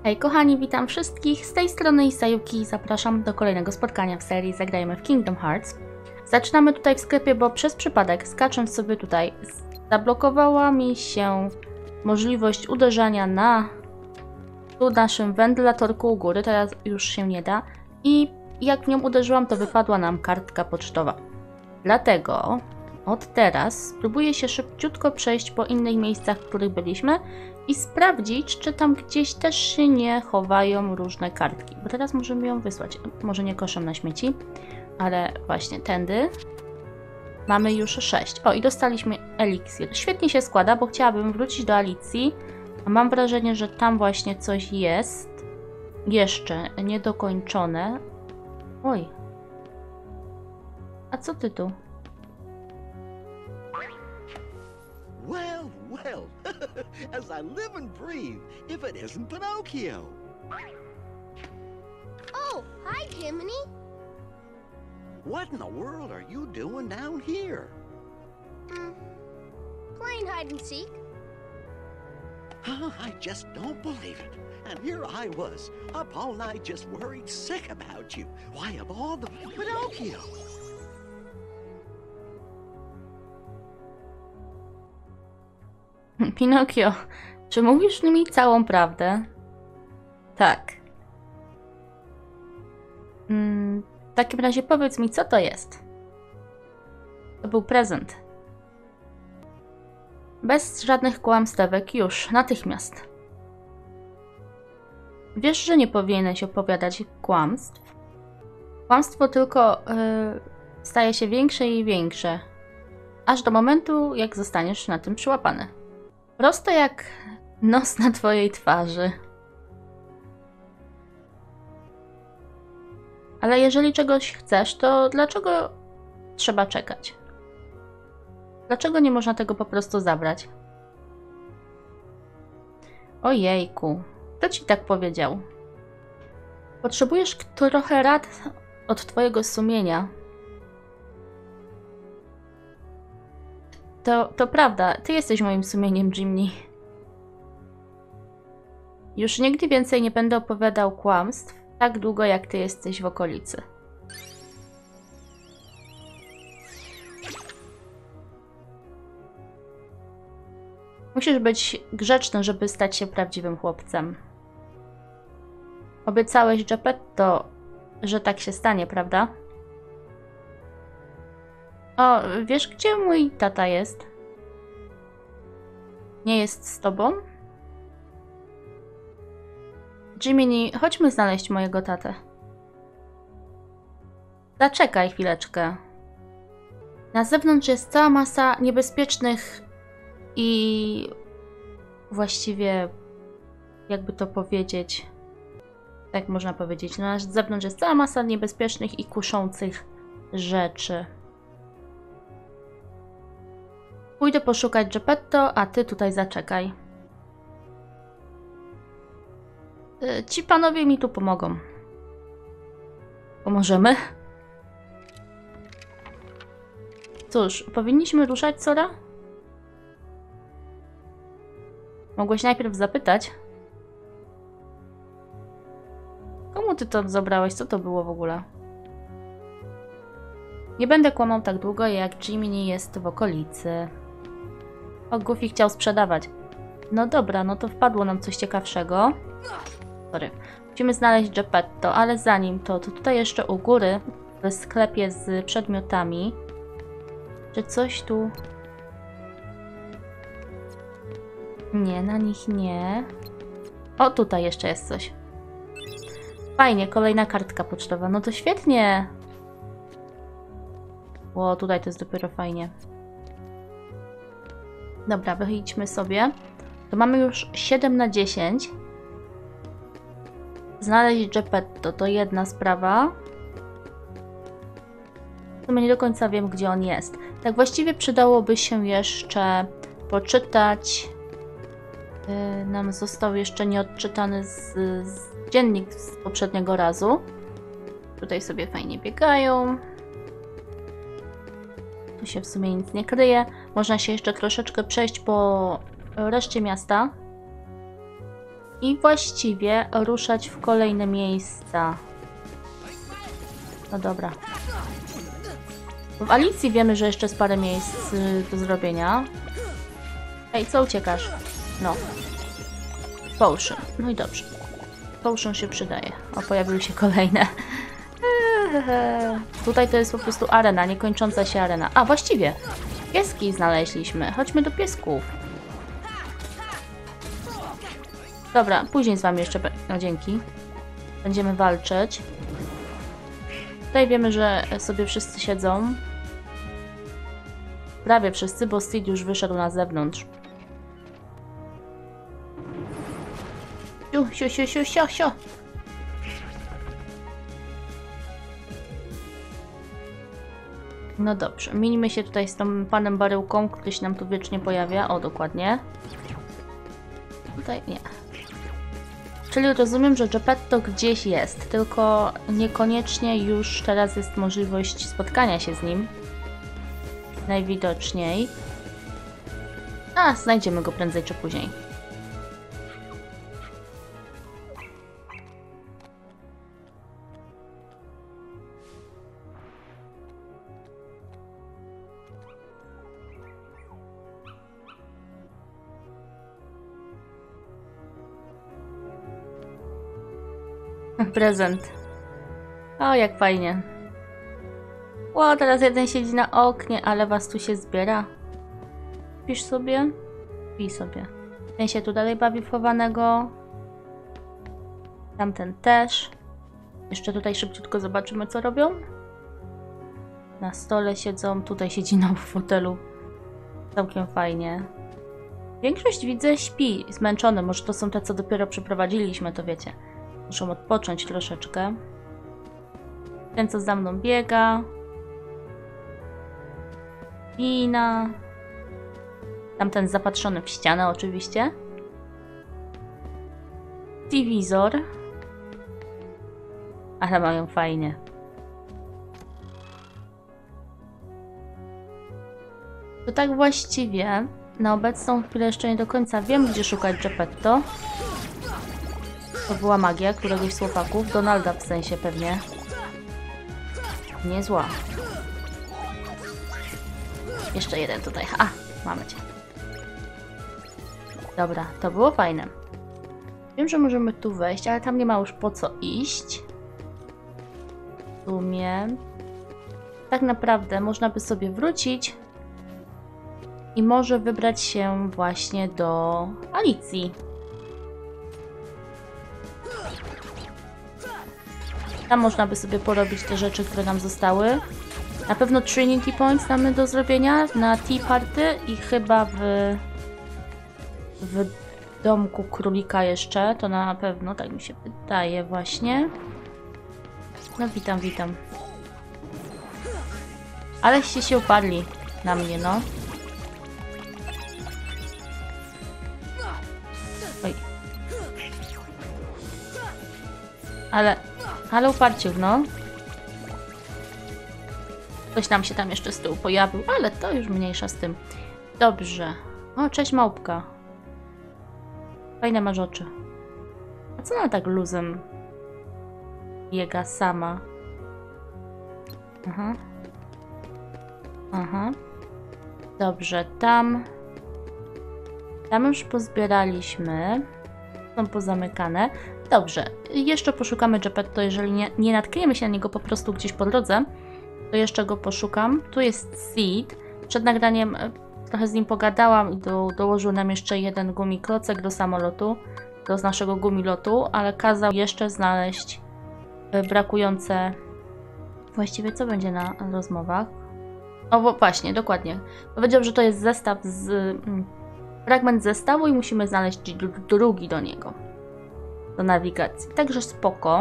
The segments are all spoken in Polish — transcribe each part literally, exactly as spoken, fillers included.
Hej kochani, witam wszystkich, z tej strony Isayuki i zapraszam do kolejnego spotkania w serii Zagrajmy w Kingdom Hearts. Zaczynamy tutaj w sklepie, bo przez przypadek, skacząc sobie tutaj, zablokowała mi się możliwość uderzania na tu naszym wentylatorku u góry, teraz już się nie da i jak w nią uderzyłam, to wypadła nam kartka pocztowa. Dlatego od teraz spróbuję się szybciutko przejść po innych miejscach, w których byliśmy i sprawdzić, czy tam gdzieś też się nie chowają różne kartki. Bo teraz możemy ją wysłać. Może nie koszem na śmieci, ale właśnie tędy mamy już sześć. O, i dostaliśmy eliksir. Świetnie się składa, bo chciałabym wrócić do Alicji, a mam wrażenie, że tam właśnie coś jest jeszcze niedokończone. Oj. A co ty tu? Well, well, as I live and breathe, if it isn't Pinocchio. Oh, hi, Jiminy. What in the world are you doing down here? Hmm, playing hide and seek. Oh, I just don't believe it. And here I was, up all night just worried sick about you. Why, of all the... Pinocchio! Pinokio, czy mówisz mi całą prawdę? Tak. Mm, w takim razie powiedz mi, co to jest? To był prezent. Bez żadnych kłamstewek, już, natychmiast. Wiesz, że nie powinieneś opowiadać kłamstw? Kłamstwo tylko yy, staje się większe i większe, aż do momentu, jak zostaniesz na tym przyłapany. Prosto jak nos na twojej twarzy. Ale jeżeli czegoś chcesz, to dlaczego trzeba czekać? Dlaczego nie można tego po prostu zabrać? Ojejku, kto ci tak powiedział? Potrzebujesz trochę rad od twojego sumienia. To, to prawda, ty jesteś moim sumieniem, Jimmy. Już nigdy więcej nie będę opowiadał kłamstw, tak długo jak ty jesteś w okolicy. Musisz być grzeczny, żeby stać się prawdziwym chłopcem. Obiecałeś Geppetto, że tak się stanie, prawda? O, wiesz, gdzie mój tata jest? Nie jest z tobą? Jiminy, chodźmy znaleźć mojego tatę. Zaczekaj chwileczkę. Na zewnątrz jest cała masa niebezpiecznych i właściwie, jakby to powiedzieć, tak można powiedzieć, na zewnątrz jest cała masa niebezpiecznych i kuszących rzeczy. Pójdę poszukać Geppetto, a ty tutaj zaczekaj. Ci panowie mi tu pomogą. Pomożemy? Cóż, powinniśmy ruszać, Sora? Mogłeś najpierw zapytać. Komu ty to zabrałeś? Co to było w ogóle? Nie będę kłamał tak długo, jak Jiminy jest w okolicy. O, Goofy chciał sprzedawać. No dobra, no to wpadło nam coś ciekawszego. Sorry. Musimy znaleźć Geppetto, ale zanim to, to tutaj jeszcze u góry, w sklepie z przedmiotami. Czy coś tu... Nie, na nich nie. O, tutaj jeszcze jest coś. Fajnie, kolejna kartka pocztowa. No to świetnie. O, tutaj to jest dopiero fajnie. Dobra, wyjdźmy sobie. To mamy już siedem na dziesięć. Znaleźć Geppetto to jedna sprawa. W sumie nie do końca wiem, gdzie on jest. Tak właściwie przydałoby się jeszcze poczytać. Yy, nam został jeszcze nieodczytany z, z dziennik z poprzedniego razu. Tutaj sobie fajnie biegają. Tu się w sumie nic nie kryje. Można się jeszcze troszeczkę przejść po reszcie miasta. i właściwie ruszać w kolejne miejsca. No dobra. W Alicji wiemy, że jeszcze jest parę miejsc y, do zrobienia. Ej, co uciekasz? No. Potion. No i dobrze. Potion się przydaje. O, pojawiły się kolejne. Tutaj to jest po prostu arena, niekończąca się arena. A, właściwie. Pieski znaleźliśmy. Chodźmy do piesków. Dobra, później z wami jeszcze... No dzięki. Będziemy walczyć. Tutaj wiemy, że sobie wszyscy siedzą. Prawie wszyscy, bo Sid już wyszedł na zewnątrz. Siu, siu, siu, siu, siu, siu. No dobrze, minimy się tutaj z tą panem baryłką, który się nam tu wiecznie pojawia. O, dokładnie. Tutaj nie. Czyli rozumiem, że Geppetto gdzieś jest, tylko niekoniecznie już teraz jest możliwość spotkania się z nim. Najwidoczniej. A, znajdziemy go prędzej czy później. Prezent. O, jak fajnie. O, teraz jeden siedzi na oknie, ale was tu się zbiera. Pisz sobie? Pij sobie. Ten się tu dalej bawi w chowanego. Tamten też. Jeszcze tutaj szybciutko zobaczymy, co robią. Na stole siedzą. Tutaj siedzi na fotelu. Całkiem fajnie. Większość widzę śpi, zmęczony. Może to są te, co dopiero przeprowadziliśmy, to wiecie. Muszą odpocząć troszeczkę. Ten, co za mną biega. Wina. Tamten zapatrzony w ścianę oczywiście. Telewizor. Ale mają fajnie. To tak właściwie na obecną chwilę jeszcze nie do końca wiem, gdzie szukać Geppetto. To była magia któregoś z chłopaków. Donalda w sensie pewnie. Nie zła. Jeszcze jeden tutaj. A, mamy cię. Dobra, to było fajne. Wiem, że możemy tu wejść, ale tam nie ma już po co iść. W sumie... Tak naprawdę można by sobie wrócić i może wybrać się właśnie do Alicji. Tam można by sobie porobić te rzeczy, które nam zostały. Na pewno Trinity Points mamy do zrobienia na Tea Party i chyba w, w domku królika jeszcze. To na pewno, tak mi się wydaje właśnie. No witam, witam. Aleście się uparli na mnie, no. Oj. Ale... Ale uparciów, no. Ktoś nam się tam jeszcze z tyłu pojawił, ale to już mniejsza z tym. Dobrze. O, cześć małpka. Fajne masz oczy. A co ona tak luzem biega sama? Aha. Aha. Dobrze, tam... Tam już pozbieraliśmy. Są pozamykane. Dobrze, jeszcze poszukamy Geppetto, jeżeli nie, nie natkniemy się na niego po prostu gdzieś po drodze, to jeszcze go poszukam. Tu jest Sid. Przed nagraniem trochę z nim pogadałam i do, dołożył nam jeszcze jeden gumiklocek do samolotu, do naszego gumilotu, ale kazał jeszcze znaleźć brakujące... Właściwie co będzie na rozmowach? O, bo właśnie, dokładnie. Powiedział, że to jest zestaw z... Mm, fragment zestawu i musimy znaleźć drugi do niego. Do nawigacji. Także spoko.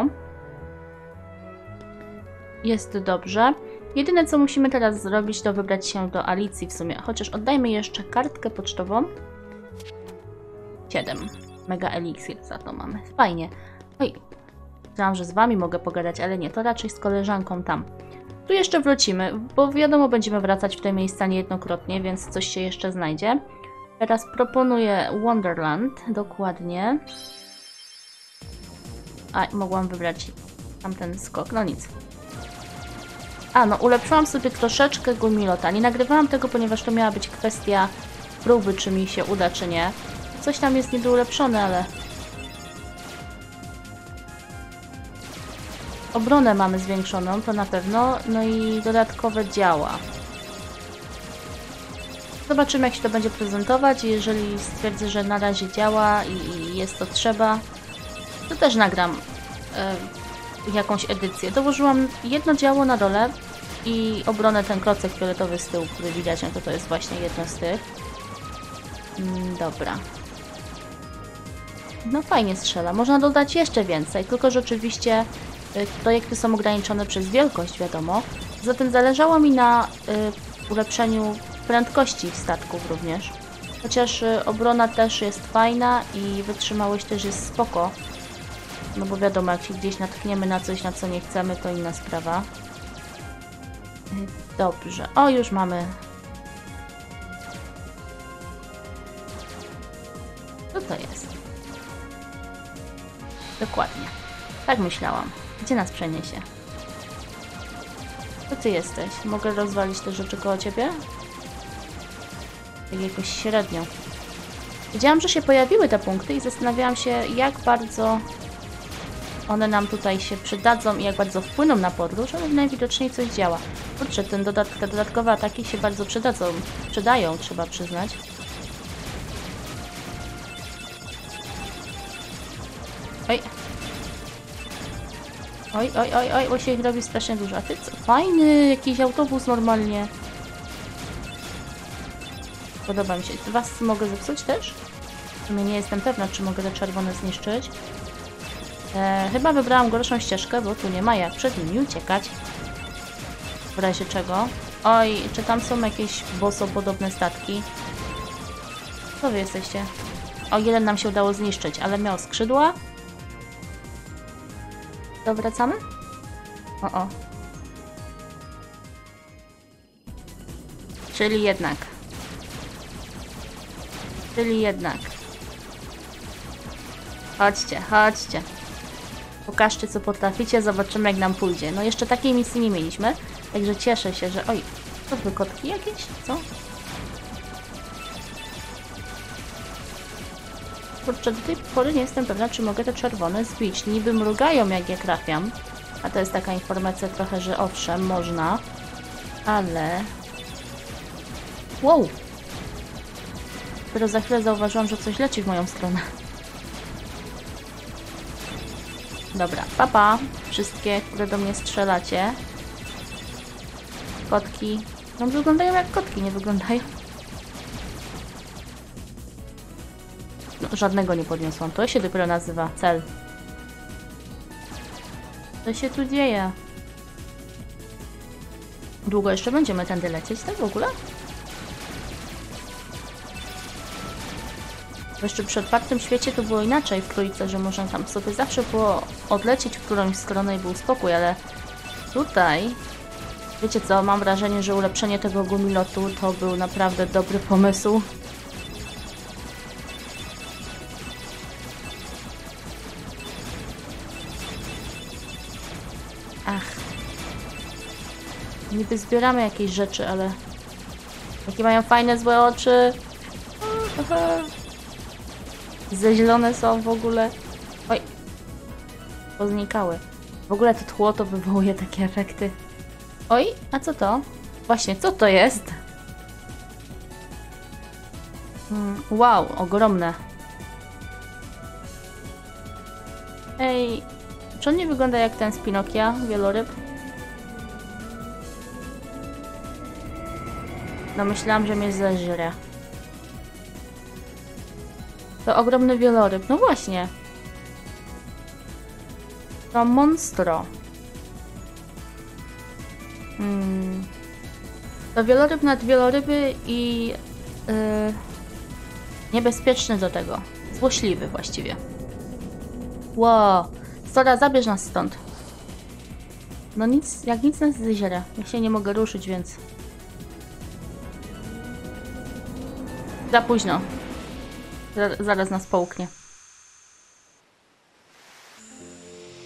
Jest dobrze. Jedyne co musimy teraz zrobić, to wybrać się do Alicji w sumie. Chociaż oddajmy jeszcze kartkę pocztową. siedem. Mega eliksir za to mamy. Fajnie. Oj. Myślałam, że z wami mogę pogadać, ale nie. To raczej z koleżanką tam. Tu jeszcze wrócimy, bo wiadomo, będziemy wracać w te miejsca niejednokrotnie, więc coś się jeszcze znajdzie. Teraz proponuję Wonderland. Dokładnie. A, mogłam wybrać tamten skok, no nic. A, no ulepszyłam sobie troszeczkę Gumilota. Nie nagrywałam tego, ponieważ to miała być kwestia próby, czy mi się uda, czy nie. Coś tam jest niby ulepszone, ale... Obronę mamy zwiększoną, to na pewno. No i dodatkowe działa. Zobaczymy, jak się to będzie prezentować. Jeżeli stwierdzę, że na razie działa i, i jest to trzeba, to też nagram e, jakąś edycję. Dołożyłam jedno działo na dole i obronę, ten klocek fioletowy z tyłu, który widać, no to to jest właśnie jedno z tych. Mm, dobra. No fajnie strzela. Można dodać jeszcze więcej, tylko że oczywiście y, projekty są ograniczone przez wielkość, wiadomo. Zatem zależało mi na y, ulepszeniu prędkości statków również. Chociaż y, obrona też jest fajna i wytrzymałość też jest spoko. No bo wiadomo, jak się gdzieś natkniemy na coś, na co nie chcemy, to inna sprawa. Y, dobrze. O, już mamy. Co to jest? Dokładnie. Tak myślałam. Gdzie nas przeniesie? To ty jesteś. Mogę rozwalić te rzeczy koło ciebie? Tak jakoś średnio. Wiedziałam, że się pojawiły te punkty i zastanawiałam się, jak bardzo one nam tutaj się przydadzą i jak bardzo wpłyną na podróż, ale najwidoczniej coś działa. Kurczę, ten dodat te dodatkowe ataki się bardzo przydadzą. Przydają, trzeba przyznać. Oj. Oj, oj, oj, oj, bo się ich robi strasznie dużo. A ty co? Fajny, jakiś autobus normalnie. Podoba mi się. Was mogę zepsuć też? W sumie nie jestem pewna, czy mogę te czerwone zniszczyć. E, chyba wybrałam gorszą ścieżkę, bo tu nie ma jak przed nimi uciekać. W razie czego. Oj, czy tam są jakieś bossopodobne statki? Co wy jesteście? O, jeden nam się udało zniszczyć, ale miał skrzydła. To wracamy? O, o. Czyli jednak. Czyli jednak. Chodźcie, chodźcie. Pokażcie, co potraficie, zobaczymy, jak nam pójdzie. No jeszcze takiej misji nie mieliśmy, także cieszę się, że... Oj, to były kotki jakieś? Co? Kurczę, do tej pory nie jestem pewna, czy mogę te czerwone zbić. Niby mrugają, jak je trafiam. A to jest taka informacja trochę, że owszem, można. Ale... Wow! Dopiero za chwilę zauważyłam, że coś leci w moją stronę. Dobra, papa. Wszystkie, które do mnie strzelacie. Kotki. No wyglądają jak kotki, nie wyglądają? No, żadnego nie podniosłam. To się dopiero nazywa cel. Co się tu dzieje? Długo jeszcze będziemy tędy lecieć, tak w ogóle? Bo jeszcze przy otwartym świecie to było inaczej w trójce, że można tam sobie zawsze było odlecieć w którąś stronę i był spokój, ale tutaj... Wiecie co, mam wrażenie, że ulepszenie tego gumilotu to był naprawdę dobry pomysł. Ach. Niby zbieramy jakieś rzeczy, ale... Jakie mają fajne, złe oczy. Zezielone są w ogóle. Oj. Poznikały. W ogóle to tło to wywołuje takie efekty. Oj, a co to? Właśnie, co to jest? Hmm, wow, ogromne. Ej, czy on nie wygląda jak ten z Pinokia, wieloryb? No myślałam, że mnie zeżre. To ogromny wieloryb, no właśnie. To monstro. Hmm. To wieloryb nad wieloryby i yy, niebezpieczny do tego. Złośliwy właściwie. Wow. Sora, zabierz nas stąd. No nic, jak nic nas zeziera. Ja się nie mogę ruszyć, więc... Za późno. Zaraz nas połknie.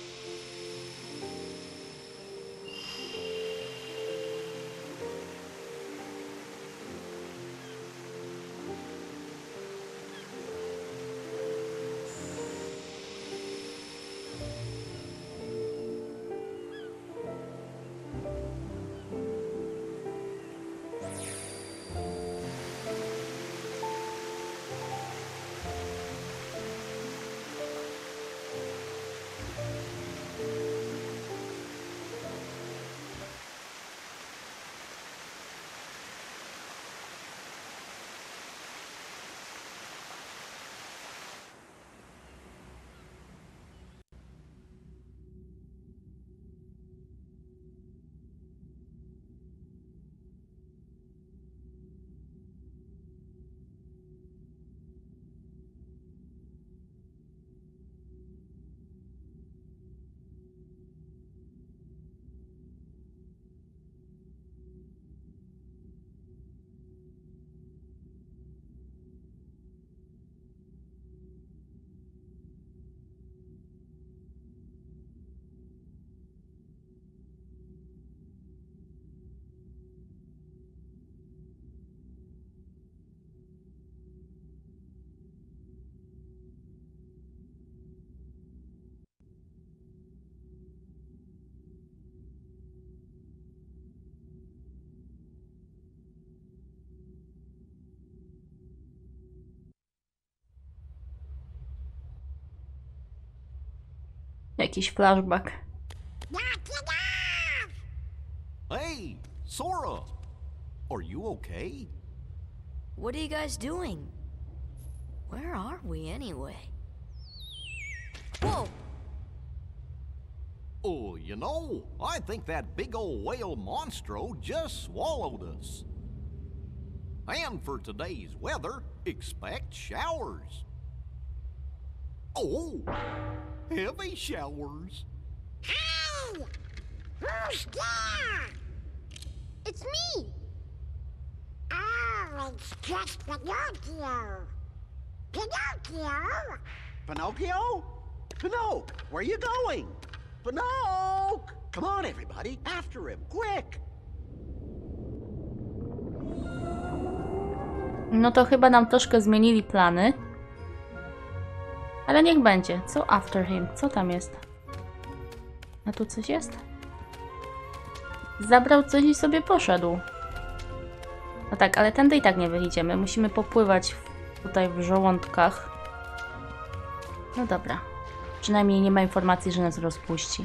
Jakiś flashback. Hey, Sora! Are you okay? What are you guys doing? Where are we anyway? Whoa! Oh, you know, I think that big old whale monstro just swallowed us. And for today's weather, expect showers. Oh, heavy showers. Hey! Who's there? It's me! Oh, it's just Pinocchio. Pinocchio? Pinocchio? Pinocchio, where you going? Pinocchio! Come on, everybody, after him, quick! No to chyba nam troszkę zmienili plany. Ale niech będzie. Co after him? Co tam jest? A tu coś jest? Zabrał coś i sobie poszedł. No tak, ale tędy i tak nie wyjdziemy. Musimy popływać w, tutaj w żołądkach. No dobra. Przynajmniej nie ma informacji, że nas rozpuści.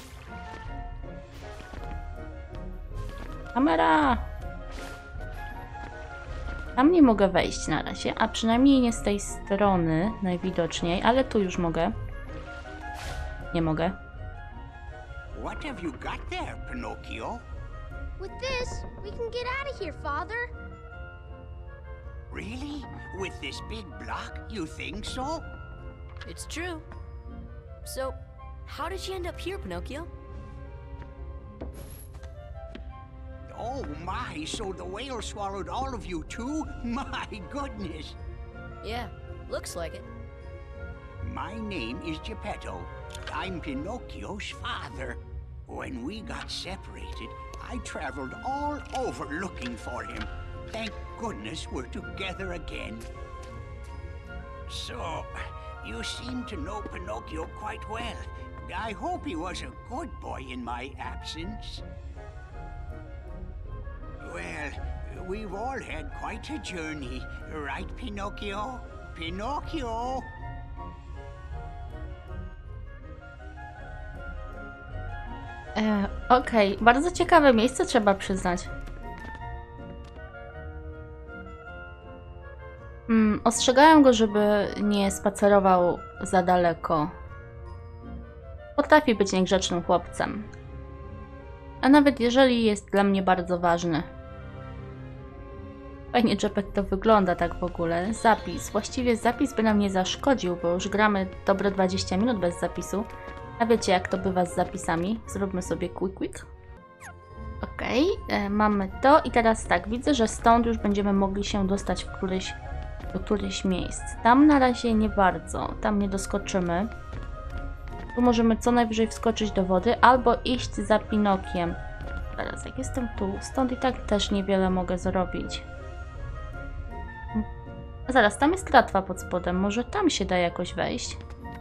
Kamera! Tam nie mogę wejść na razie, a przynajmniej nie z tej strony najwidoczniej, ale tu już mogę. Nie mogę. What have you got there, Pinocchio? With this, we can get out of here, Father. Really? With this big block, you think so? It's true. So, how did you end up here, Pinocchio? Oh my, so the whale swallowed all of you too? My goodness! Yeah, looks like it. My name is Geppetto. I'm Pinocchio's father. When we got separated, I traveled all over looking for him. Thank goodness we're together again. So, you seem to know Pinocchio quite well. I hope he was a good boy in my absence. Well, we've all had quite a journey, right, Pinocchio? Pinocchio! E, Okej, okay. Bardzo ciekawe miejsce, trzeba przyznać. Hmm, ostrzegałem go, żeby nie spacerował za daleko. Potrafi być niegrzecznym chłopcem. A nawet jeżeli jest dla mnie bardzo ważny. Fajnie Geppetto wygląda tak w ogóle. Zapis. Właściwie zapis by nam nie zaszkodził, bo już gramy dobre dwadzieścia minut bez zapisu. A wiecie jak to bywa z zapisami? Zróbmy sobie quick quick. Okej, okay, mamy to i teraz tak, widzę, że stąd już będziemy mogli się dostać w któryś, do którychś miejsc. Tam na razie nie bardzo, tam nie doskoczymy. Tu możemy co najwyżej wskoczyć do wody albo iść za Pinokiem. Teraz jak jestem tu, stąd i tak też niewiele mogę zrobić. Zaraz, tam jest tratwa pod spodem, może tam się da jakoś wejść.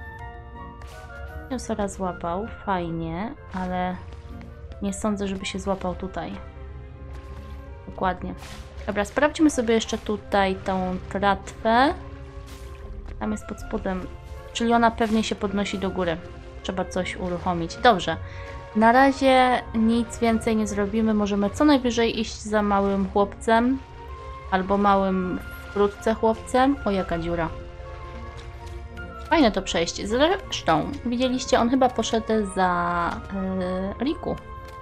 Sora złapał, fajnie, ale nie sądzę, żeby się złapał tutaj. Dokładnie. Dobra, sprawdźmy sobie jeszcze tutaj tą tratwę. Tam jest pod spodem, czyli ona pewnie się podnosi do góry. Trzeba coś uruchomić. Dobrze. Na razie nic więcej nie zrobimy. Możemy co najwyżej iść za małym chłopcem. Albo małym wkrótce chłopcem. O, jaka dziura. Fajne to przejście. Zresztą, widzieliście, on chyba poszedł za yy, Riku.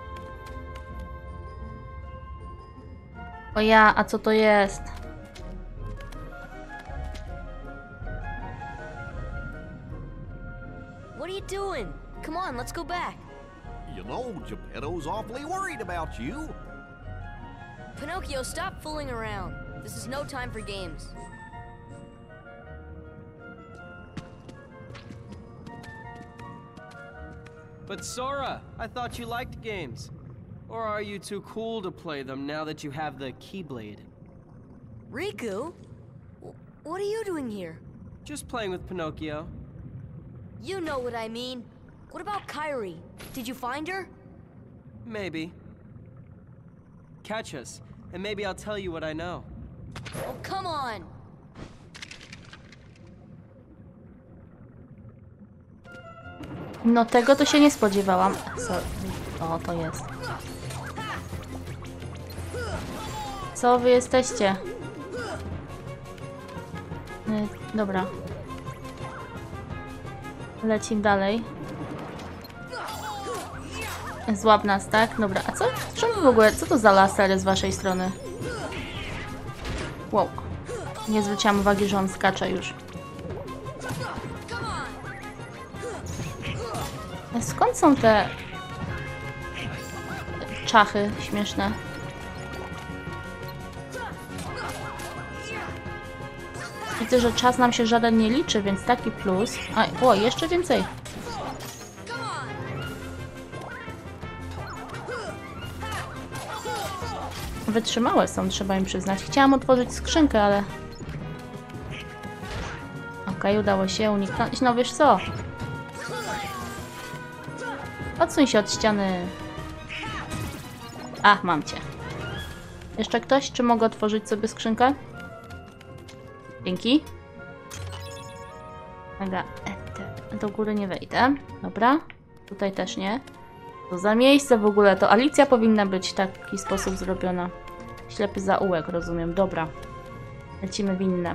O ja, a co to jest? What are you doing? Come on, let's go back. You know, Geppetto's awfully worried about you. Pinocchio, stop fooling around. This is no time for games. But Sora, I thought you liked games. Or are you too cool to play them now that you have the Keyblade? Riku? W- what are you doing here? Just playing with Pinocchio. You know what I mean. What about Kairi? Did you find her? Maybe. Catch us, and maybe I'll tell you what I know. Oh, come on! No tego to się nie spodziewałam. Sorry. O, to jest. Co wy jesteście? Yy, dobra. Lecimy dalej. Złap nas, tak? Dobra, a co? Czemu w ogóle? Co to za lasery z waszej strony? Wow. Nie zwróciłam uwagi, że on skacze już. A skąd są te czachy śmieszne? Widzę, że czas nam się żaden nie liczy, więc taki plus. A, o, jeszcze więcej. Wytrzymałe są, trzeba im przyznać. Chciałam otworzyć skrzynkę, ale... Okej, okay, udało się uniknąć. No wiesz co? Odsuń się od ściany. A, mam cię. Jeszcze ktoś? Czy mogę otworzyć sobie skrzynkę? Dzięki. Dobra, do góry nie wejdę. Dobra, tutaj też nie. To za miejsce w ogóle, to Alicja powinna być w taki sposób zrobiona. Ślepy zaułek, rozumiem. Dobra. Lecimy w inne.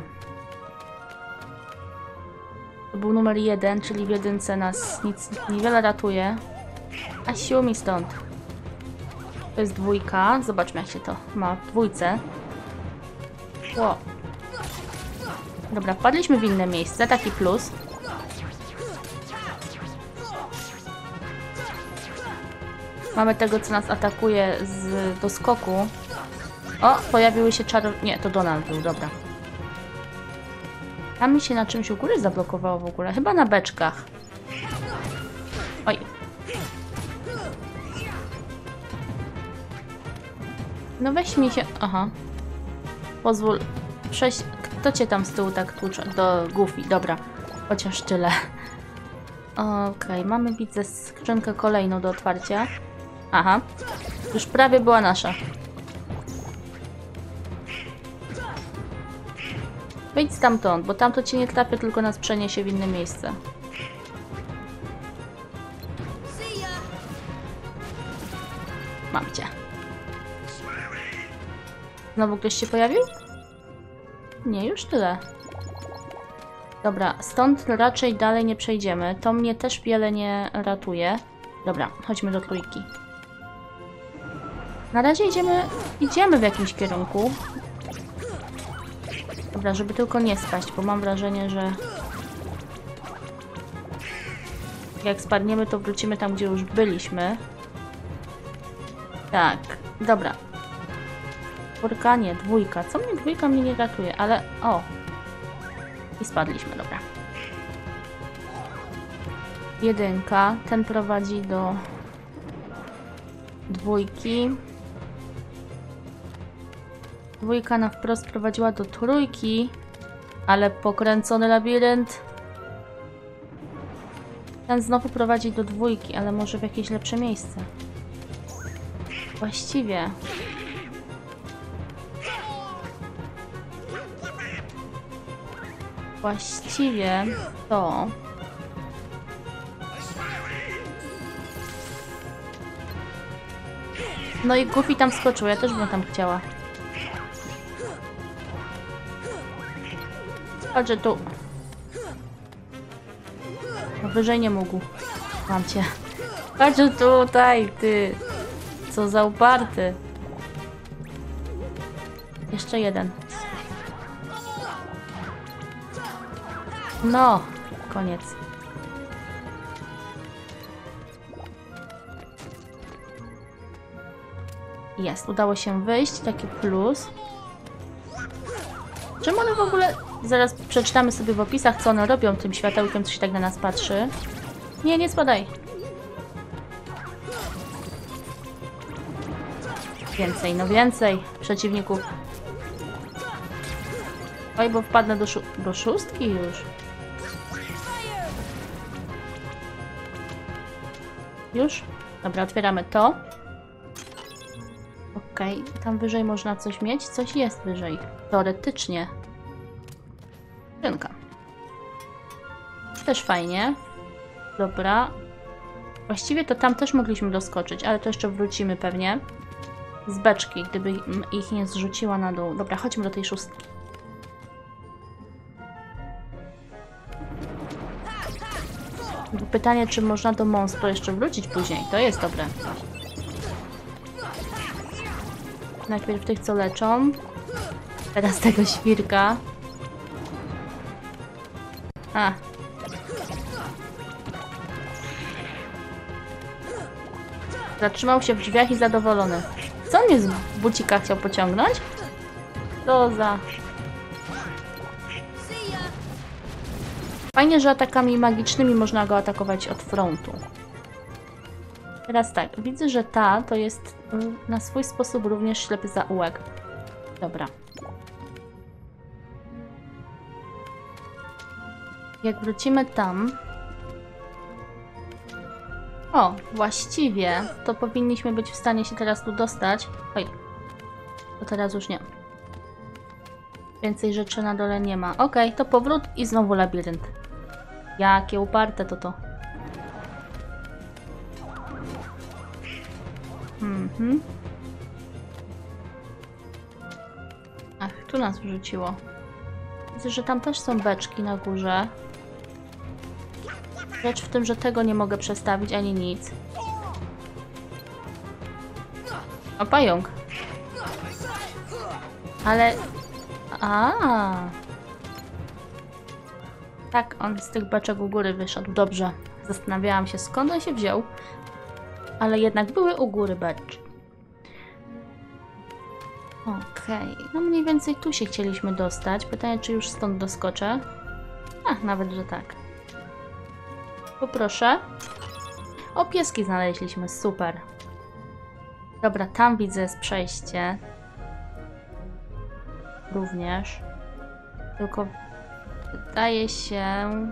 To był numer jeden, czyli w jedynce nas nic niewiele ratuje. A sił mi stąd. To jest dwójka. Zobaczmy, jak się to ma w dwójce. Ło. Dobra, wpadliśmy w inne miejsce. Taki plus. Mamy tego, co nas atakuje z doskoku. O, pojawiły się czaro... Nie, to Donald był, dobra. Tam mi się na czymś u góry zablokowało w ogóle. Chyba na beczkach. Oj. No weź mi się... Aha. Pozwól... Przejść... Kto cię tam z tyłu tak tłucze? Do Goofy, dobra. Chociaż tyle. Okej, okay, mamy widzę skrzynkę kolejną do otwarcia. Aha. Już prawie była nasza. Wyjdź stamtąd, bo tamto cię nie trafię, tylko nas przeniesie w inne miejsce. Mam cię. Znowu ktoś się pojawił? Nie, już tyle. Dobra, stąd raczej dalej nie przejdziemy. To mnie też wiele nie ratuje. Dobra, chodźmy do trójki. Na razie idziemy, idziemy w jakimś kierunku. Dobra, żeby tylko nie spaść, bo mam wrażenie, że jak spadniemy, to wrócimy tam, gdzie już byliśmy. Tak, dobra. Czwórka, nie, dwójka. Co mnie dwójka mnie nie ratuje, ale o. I spadliśmy, dobra. Jedynka, ten prowadzi do dwójki. Dwójka na wprost prowadziła do trójki, ale pokręcony labirynt. Ten znowu prowadzi do dwójki, ale może w jakieś lepsze miejsce. Właściwie. Właściwie to... No i Goofy tam skoczył, ja też bym tam chciała. Chodźże tu. No wyżej nie mógł. Mam cię. Chodź tutaj, ty. Co za uparty. Jeszcze jeden. No, koniec. Jest, udało się wyjść, taki plus. Czemu one w ogóle... Zaraz przeczytamy sobie w opisach, co one robią tym światełkiem, co się tak na nas patrzy. Nie, nie spadaj. Więcej, no więcej przeciwników. Oj, bo wpadnę do, szó do szóstki już. Już? Dobra, otwieramy to. Okej, okay. Tam wyżej można coś mieć? Coś jest wyżej. Teoretycznie. Skrzynka. Też fajnie. Dobra. Właściwie to tam też mogliśmy doskoczyć, ale to jeszcze wrócimy pewnie. Z beczki, gdyby ich nie zrzuciła na dół. Dobra, chodźmy do tej szóstki. Bo pytanie, czy można do monstru jeszcze wrócić później. To jest dobre. Najpierw tych, co leczą. Teraz tego świrka. A. Zatrzymał się w drzwiach i zadowolony. Co on mnie z bucika chciał pociągnąć? To za... Fajnie, że atakami magicznymi można go atakować od frontu. Teraz tak, widzę, że ta to jest na swój sposób również ślepy zaułek. Dobra. Jak wrócimy tam... O, właściwie to powinniśmy być w stanie się teraz tu dostać. Oj, to teraz już nie. Więcej rzeczy na dole nie ma. Okej, to powrót i znowu labirynt. Jakie uparte to to. Mhm. Ach, tu nas wrzuciło. Widzę, że tam też są beczki na górze. Rzecz w tym, że tego nie mogę przestawić ani nic. O, pająk. Ale... A. Tak, on z tych beczek u góry wyszedł. Dobrze. Zastanawiałam się, skąd on się wziął. Ale jednak były u góry beczki. Okej. Okay. No mniej więcej tu się chcieliśmy dostać. Pytanie, czy już stąd doskoczę? Ach, nawet, że tak. Poproszę. O, pieski znaleźliśmy. Super. Dobra, tam widzę jest przejście. Również. Tylko wydaje się...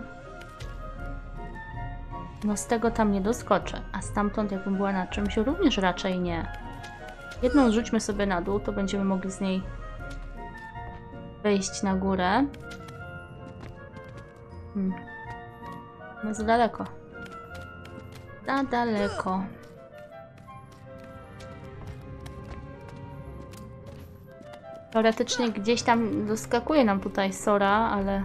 No z tego tam nie doskoczę. A stamtąd jakbym była na czymś, również raczej nie. Jedną zrzućmy sobie na dół, to będziemy mogli z niej wejść na górę. Hmm. No za daleko. Za daleko. Teoretycznie gdzieś tam doskakuje nam tutaj Sora, ale...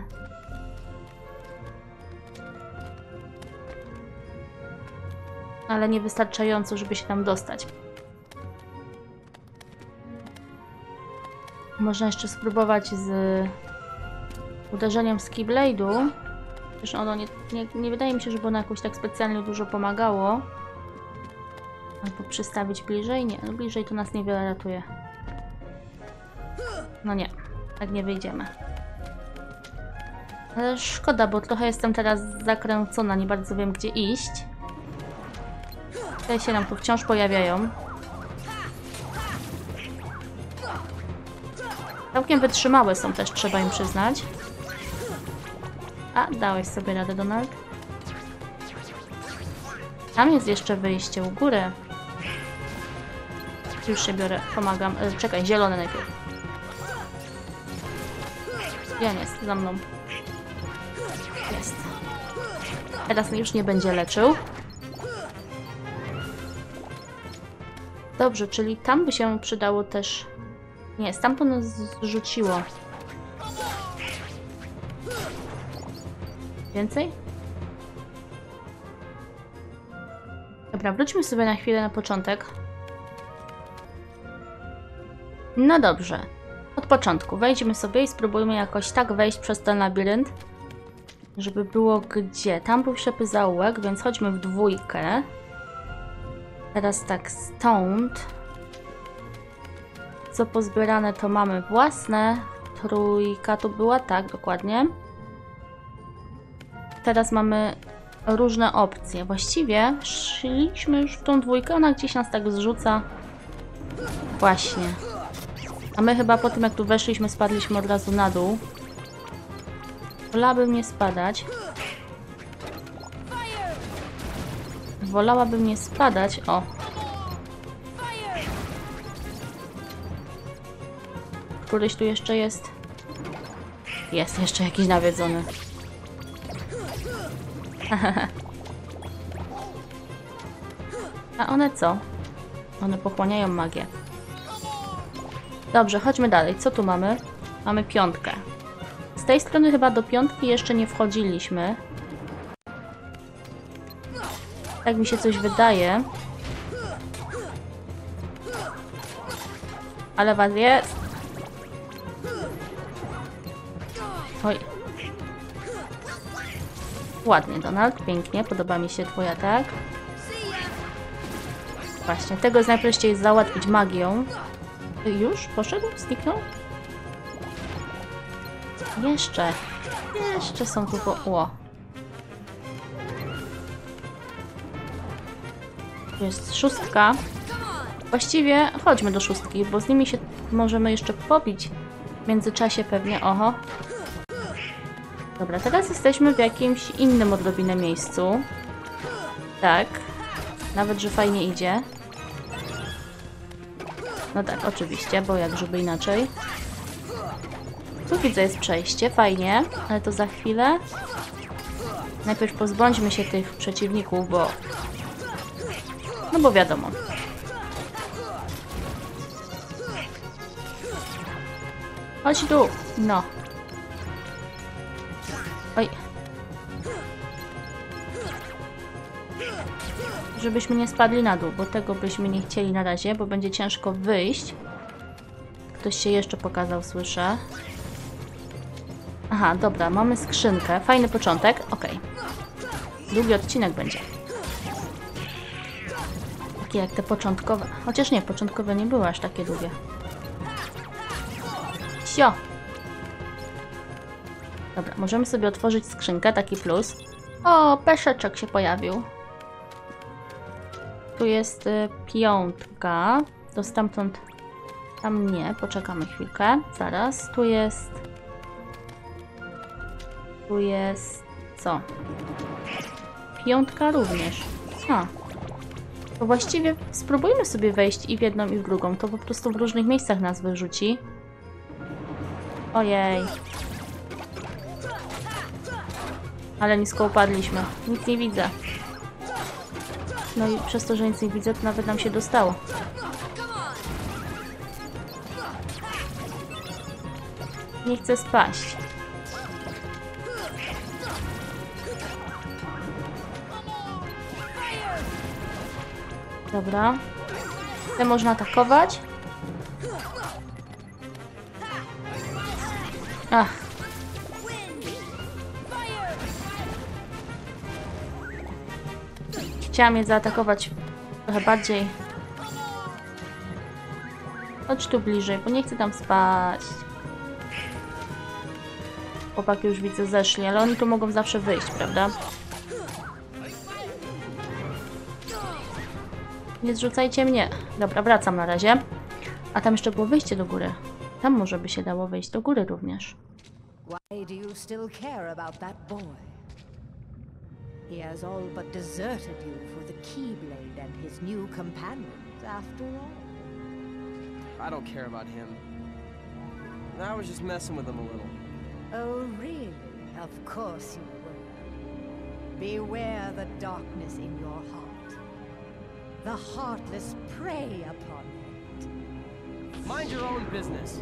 Ale niewystarczająco, żeby się tam dostać. Można jeszcze spróbować z uderzeniem z Keyblade'u. Przecież ono nie, nie, nie wydaje mi się, żeby ono jakoś tak specjalnie dużo pomagało. Albo przystawić bliżej? Nie, no bliżej to nas niewiele ratuje. No nie, tak nie wyjdziemy. Ale szkoda, bo trochę jestem teraz zakręcona, nie bardzo wiem, gdzie iść. Tutaj się nam tu wciąż pojawiają. Całkiem wytrzymałe są też, trzeba im przyznać. A, dałeś sobie radę, Donald. Tam jest jeszcze wyjście u góry. Już się biorę, pomagam. E, czekaj, zielony najpierw. Gdzie on jest? Za mną. Jest. Teraz już nie będzie leczył. Dobrze, czyli tam by się przydało też... Nie, stamtąd nas zrzuciło. Więcej? Dobra, wróćmy sobie na chwilę na początek. No dobrze. Od początku. Wejdźmy sobie i spróbujmy jakoś tak wejść przez ten labirynt, żeby było gdzie. Tam był ślepy zaułek, więc chodźmy w dwójkę. Teraz tak, stąd. Co pozbierane, to mamy własne. Trójka tu była, tak, dokładnie. Teraz mamy różne opcje. Właściwie szliśmy już w tą dwójkę, ona gdzieś nas tak zrzuca. Właśnie. A my chyba po tym, jak tu weszliśmy, spadliśmy od razu na dół. Wolałabym nie spadać. Wolałabym nie spadać. O. Któryś tu jeszcze jest? Jest jeszcze jakiś nawiedzony. A one co? One pochłaniają magię. Dobrze, chodźmy dalej. Co tu mamy? Mamy piątkę. Z tej strony chyba do piątki jeszcze nie wchodziliśmy. Tak mi się coś wydaje. Ale was jest. Oj. Ładnie, Donald. Pięknie. Podoba mi się twój atak. Właśnie, tego jest najprościej załatwić magią. Już? Poszedł? Zniknął? Jeszcze. Jeszcze są tu po... Ło. Tu jest szóstka. Właściwie chodźmy do szóstki, bo z nimi się możemy jeszcze pobić. W międzyczasie pewnie. Oho. Dobra, teraz jesteśmy w jakimś innym odrobinę miejscu. Tak. Nawet, że fajnie idzie. No tak, oczywiście, bo jak żeby inaczej. Tu widzę jest przejście, fajnie, ale to za chwilę. Najpierw pozbądźmy się tych przeciwników, bo... No bo wiadomo. Chodź tu! No. Oj. Żebyśmy nie spadli na dół, bo tego byśmy nie chcieli na razie, bo będzie ciężko wyjść. Ktoś się jeszcze pokazał, słyszę. Aha, dobra, mamy skrzynkę. Fajny początek. Okej. Długi odcinek będzie. Takie jak te początkowe. Chociaż nie, początkowe nie były aż takie długie. Sio! Dobra, możemy sobie otworzyć skrzynkę, taki plus. O, peszeczek się pojawił. Tu jest y, piątka. To stamtąd... Tam nie, poczekamy chwilkę. Zaraz. Tu jest... Tu jest... Co? Piątka również. A. To właściwie spróbujmy sobie wejść i w jedną, i w drugą. To po prostu w różnych miejscach nas wyrzuci. Ojej. Ale nisko upadliśmy. Nic nie widzę. No i przez to, że nic nie widzę, to nawet nam się dostało. Nie chcę spaść. Dobra. Te można atakować. Ach. Chciałam je zaatakować trochę bardziej. Chodź tu bliżej, bo nie chcę tam spaść. Chłopaki już widzę zeszli, ale oni tu mogą zawsze wyjść, prawda? Nie zrzucajcie mnie. Dobra, wracam na razie. A tam jeszcze było wyjście do góry. Tam może by się dało wejść do góry również. Why do you still care about that boy? He has all but deserted you for the Keyblade and his new companions, after all. I don't care about him. I was just messing with him a little. Oh, really? Of course you were. Beware the darkness in your heart. The heartless prey upon it. Mind your own business.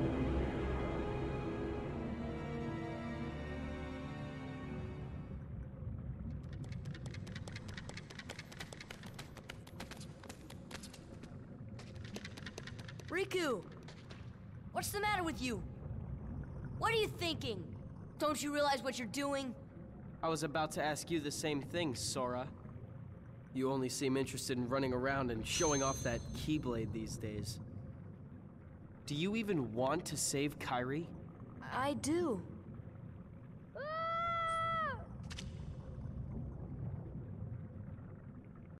Riku! What's the matter with you? What are you thinking? Don't you realize what you're doing? I was about to ask you the same thing, Sora. You only seem interested in running around and showing off that Keyblade these days. Do you even want to save Kairi? I do.